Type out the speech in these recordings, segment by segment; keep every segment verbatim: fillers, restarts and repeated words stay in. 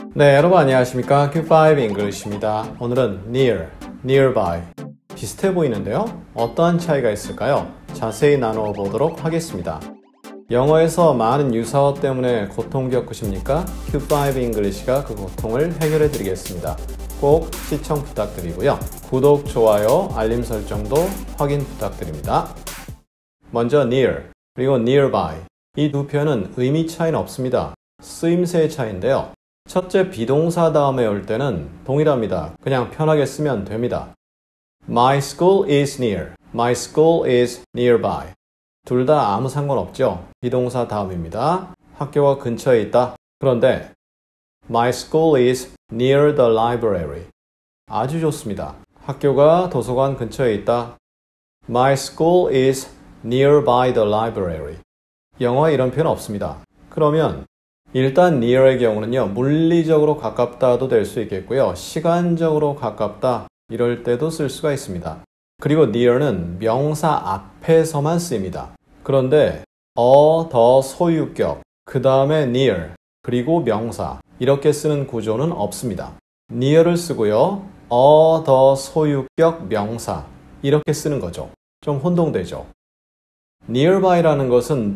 네, 여러분 안녕하십니까? 큐 파이브 English입니다. 오늘은 near, nearby 비슷해 보이는데요. 어떠한 차이가 있을까요? 자세히 나누어 보도록 하겠습니다. 영어에서 많은 유사어 때문에 고통 겪으십니까? 큐 파이브 English가 그 고통을 해결해 드리겠습니다. 꼭 시청 부탁드리고요. 구독, 좋아요, 알림 설정도 확인 부탁드립니다. 먼저 near, 그리고 nearby 이 두 표현은 의미 차이는 없습니다. 쓰임새의 차이인데요. 첫째 비동사 다음에 올 때는 동일합니다. 그냥 편하게 쓰면 됩니다. My school is near. My school is nearby. 둘 다 아무 상관없죠. 비동사 다음입니다. 학교가 근처에 있다. 그런데 My school is near the library. 아주 좋습니다. 학교가 도서관 근처에 있다. My school is nearby the library. 영어에 이런 표현 없습니다. 그러면 일단 near의 경우는요, 물리적으로 가깝다도 될 수 있겠고요, 시간적으로 가깝다 이럴 때도 쓸 수가 있습니다. 그리고 near는 명사 앞에서만 쓰입니다. 그런데 어, 더, 소유격, 그 다음에 near, 그리고 명사 이렇게 쓰는 구조는 없습니다. near를 쓰고요, 어, 더, 소유격, 명사 이렇게 쓰는 거죠. 좀 혼동되죠. nearby라는 것은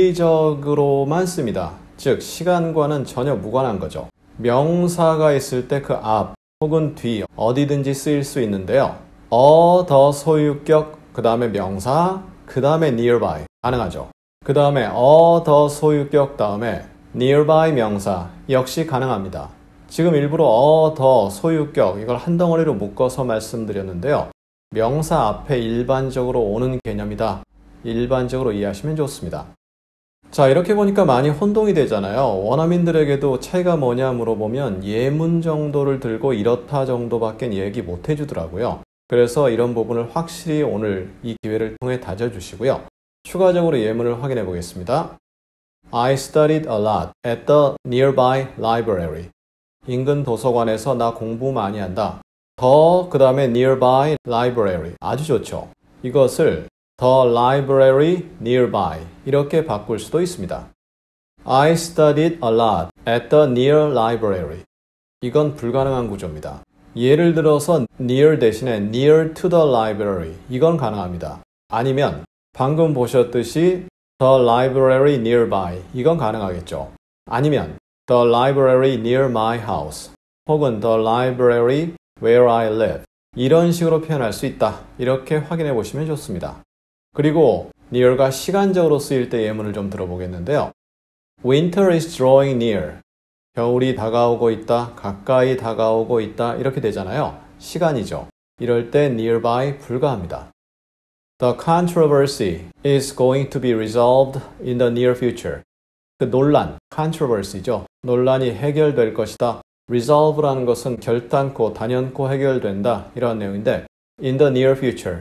물리적으로만 씁니다. 즉 시간과는 전혀 무관한 거죠. 명사가 있을 때 그 앞 혹은 뒤 어디든지 쓰일 수 있는데요. 어, 더, 소유격, 그 다음에 명사, 그 다음에 nearby 가능하죠. 그 다음에 어, 더, 소유격 다음에 nearby 명사 역시 가능합니다. 지금 일부러 어, 더, 소유격 이걸 한 덩어리로 묶어서 말씀드렸는데요. 명사 앞에 일반적으로 오는 개념이다. 일반적으로 이해하시면 좋습니다. 자, 이렇게 보니까 많이 혼동이 되잖아요. 원어민들에게도 차이가 뭐냐 물어보면 예문 정도를 들고 이렇다 정도밖에 얘기 못 해주더라고요. 그래서 이런 부분을 확실히 오늘 이 기회를 통해 다져주시고요. 추가적으로 예문을 확인해 보겠습니다. I studied a lot at the nearby library. 인근 도서관에서 나 공부 많이 한다. 더, 그 다음에 nearby library. 아주 좋죠. 이것을 The library nearby 이렇게 바꿀 수도 있습니다. I studied a lot at the near library. 이건 불가능한 구조입니다. 예를 들어서 near 대신에 near to the library 이건 가능합니다. 아니면 방금 보셨듯이 the library nearby 이건 가능하겠죠. 아니면 the library near my house 혹은 the library where I live 이런 식으로 표현할 수 있다. 이렇게 확인해 보시면 좋습니다. 그리고 near가 시간적으로 쓰일 때 예문을 좀 들어보겠는데요. Winter is drawing near. 겨울이 다가오고 있다, 가까이 다가오고 있다 이렇게 되잖아요. 시간이죠. 이럴 때 nearby 불가합니다. The controversy is going to be resolved in the near future. 그 논란, controversy죠. 논란이 해결될 것이다. resolve라는 것은 결단코, 단연코 해결된다 이런 내용인데 in the near future.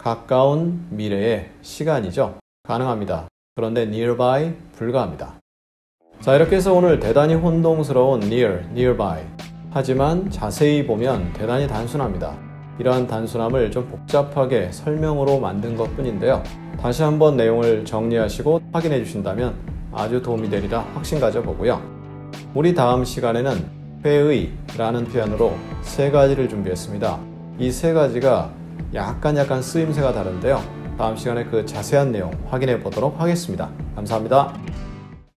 가까운 미래의 시간이죠. 가능합니다. 그런데 nearby 불가합니다. 자, 이렇게 해서 오늘 대단히 혼동스러운 near, nearby 하지만 자세히 보면 대단히 단순합니다. 이러한 단순함을 좀 복잡하게 설명으로 만든 것 뿐인데요. 다시 한번 내용을 정리하시고 확인해 주신다면 아주 도움이 되리라 확신 가져보고요. 우리 다음 시간에는 회의 라는 표현으로 세 가지를 준비했습니다. 이 세 가지가 약간 약간 쓰임새가 다른데요. 다음 시간에 그 자세한 내용 확인해 보도록 하겠습니다. 감사합니다.